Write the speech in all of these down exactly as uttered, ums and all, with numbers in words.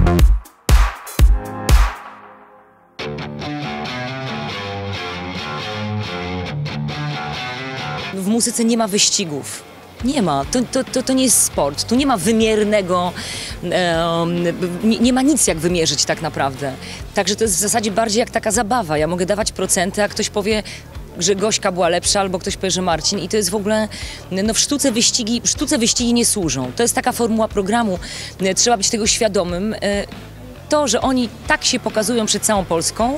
W muzyce nie ma wyścigów. Nie ma. To, to, to, to nie jest sport. Tu nie ma wymiernego, e, nie, nie ma nic jak wymierzyć tak naprawdę. Także to jest w zasadzie bardziej jak taka zabawa. Ja mogę dawać procenty, a ktoś powie, że Gośka była lepsza, albo ktoś powie, że Marcin. I to jest w ogóle, no w sztuce wyścigi, w sztuce wyścigi nie służą. To jest taka formuła programu. Trzeba być tego świadomym. To, że oni tak się pokazują przed całą Polską,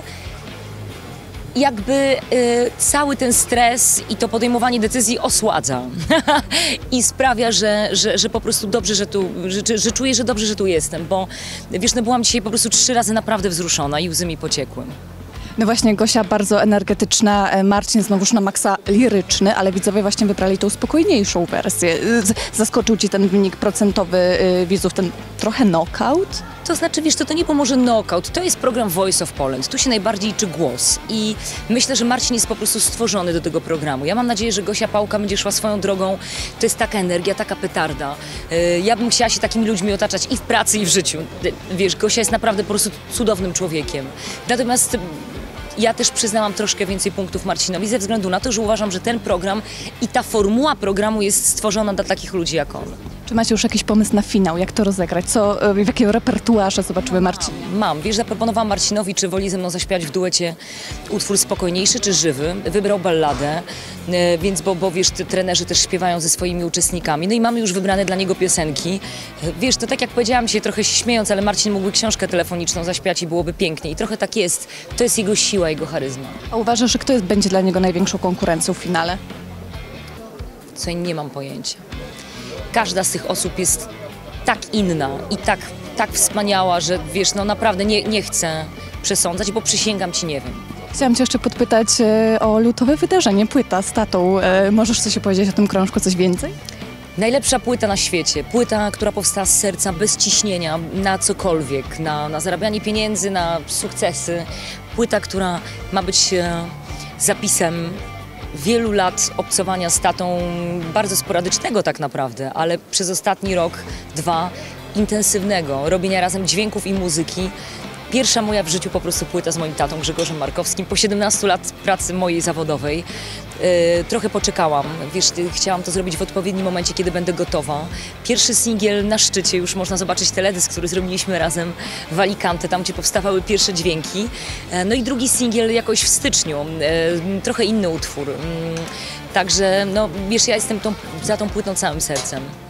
jakby y, cały ten stres i to podejmowanie decyzji osładza i sprawia, że, że, że po prostu dobrze, że tu, że, że czuję, że dobrze, że tu jestem, bo wiesz, no byłam dzisiaj po prostu trzy razy naprawdę wzruszona i łzy mi pociekły. No właśnie, Gosia bardzo energetyczna, Marcin znowuż na maksa liryczny, ale widzowie właśnie wybrali tą spokojniejszą wersję. Zaskoczył Ci ten wynik procentowy widzów, ten trochę knockout? To znaczy, wiesz, to, to nie pomoże knockout, to jest program Voice of Poland, tu się najbardziej liczy głos i myślę, że Marcin jest po prostu stworzony do tego programu. Ja mam nadzieję, że Gosia Pałka będzie szła swoją drogą, to jest taka energia, taka petarda. Ja bym chciała się takimi ludźmi otaczać i w pracy, i w życiu. Wiesz, Gosia jest naprawdę po prostu cudownym człowiekiem. Natomiast ja też przyznałam troszkę więcej punktów Marcinowi ze względu na to, że uważam, że ten program i ta formuła programu jest stworzona dla takich ludzi jak on. Czy macie już jakiś pomysł na finał, jak to rozegrać? Co, w jakiego repertuarze zobaczymy Marcin? Mam. Wiesz, zaproponowałam Marcinowi, czy woli ze mną zaśpiewać w duecie utwór spokojniejszy czy żywy. Wybrał balladę, więc, bo, bo wiesz, trenerzy też śpiewają ze swoimi uczestnikami. No i mamy już wybrane dla niego piosenki. Wiesz, to tak jak powiedziałam dzisiaj, trochę się śmiejąc, ale Marcin mógłby książkę telefoniczną zaśpiewać i byłoby pięknie. I trochę tak jest. To jest jego siła, jego charyzma. A uważasz, że kto jest, będzie dla niego największą konkurencją w finale? Co nie mam pojęcia. Każda z tych osób jest tak inna i tak, tak wspaniała, że wiesz, no naprawdę nie, nie chcę przesądzać, bo przysięgam ci, nie wiem. Chciałam cię jeszcze podpytać e, o lutowe wydarzenie, płyta z tatą. E, możesz coś opowiedzieć o tym krążku, coś więcej? Najlepsza płyta na świecie. Płyta, która powstała z serca, bez ciśnienia na cokolwiek, na, na zarabianie pieniędzy, na sukcesy. Płyta, która ma być e, zapisem wielu lat obcowania z tatą, bardzo sporadycznego tak naprawdę, ale przez ostatni rok, dwa, intensywnego, robienia razem dźwięków i muzyki. Pierwsza moja w życiu po prostu płyta z moim tatą Grzegorzem Markowskim, po siedemnastu lat pracy mojej zawodowej. Yy, trochę poczekałam, wiesz, chciałam to zrobić w odpowiednim momencie, kiedy będę gotowa. Pierwszy singiel na szczycie, już można zobaczyć teledysk, który zrobiliśmy razem w Alicante, tam gdzie powstawały pierwsze dźwięki. Yy, no i drugi singiel jakoś w styczniu, yy, trochę inny utwór. Yy, także, no wiesz, ja jestem tą, za tą płytą całym sercem.